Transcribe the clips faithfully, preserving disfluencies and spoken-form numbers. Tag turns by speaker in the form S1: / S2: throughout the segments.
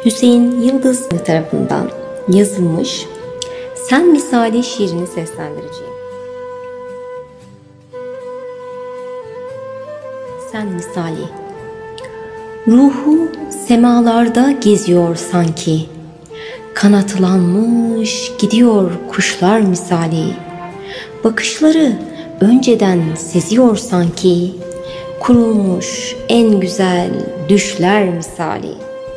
S1: Hüseyin Yıldız tarafından yazılmış Sen Misali şiirini seslendireceğim. Sen misali. Ruhu semalarda geziyor sanki, kanatlanmış gidiyor kuşlar misali. Bakışları önceden seziyor sanki, kurulmuş en güzel düşler misali.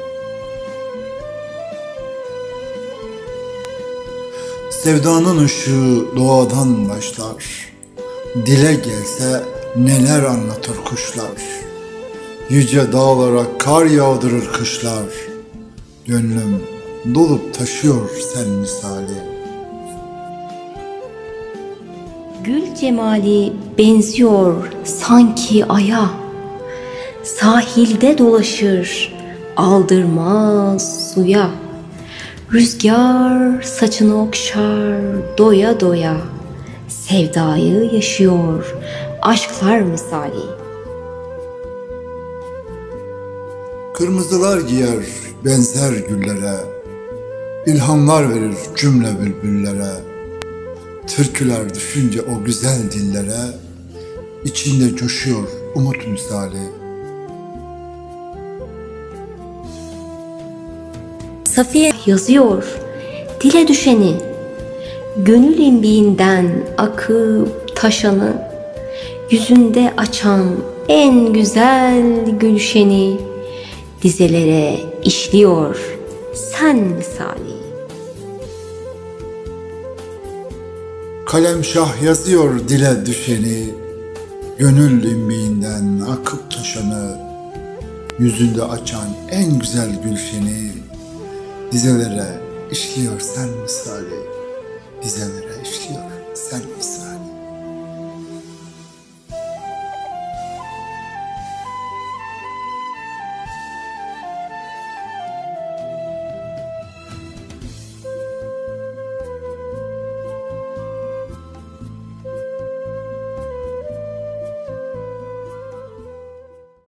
S2: Sevdanın ışığı doğadan başlar, dile gelse neler anlatır kuşlar. Yüce dağlara kar yağdırır kışlar, gönlüm dolup taşıyor sen misali.
S1: Gül cemali benziyor sanki aya, sahilde dolaşır aldırmaz suya. Rüzgar saçını okşar doya doya, sevdayı yaşıyor aşklar misali.
S2: Kırmızılar giyer benzer güllere, ilhamlar verir cümle bülbüllere. Türküler düşünce o güzel dillere, içinde coşuyor umut misali.
S1: Safiye yazıyor dile düşeni, gönül imbiğinden akıp taşanı, yüzünde açan en güzel gülşeni, dizelere işliyor sen misali.
S2: Kalem şah yazıyor dile düşeni, gönül imbiğinden akıp taşanı, yüzünde açan en güzel gülşeni, dizelere işliyor sen misali, dizelere işliyor sen misali.